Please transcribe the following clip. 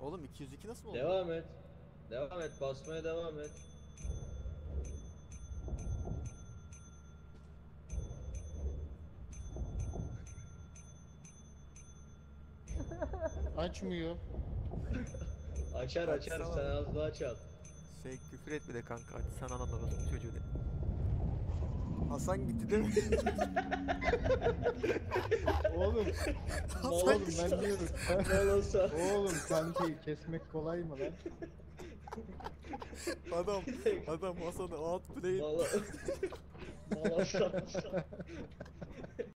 Oğlum 202 nasıl oldu? Devam et. Devam et. Basmaya devam et. Açmıyor. Açar açar. Açsana. Sen az daha çal. Şey küfür etme de kanka. Hadi sen anan orası çocuğu de. Hasan gitti değil mi? Oğlum. Hasan Oğlum gitti. ben diyorum. Malasa. Oğlum kanki kesmek kolay mı lan? Adam Hasan'ı outplay'in Malasa.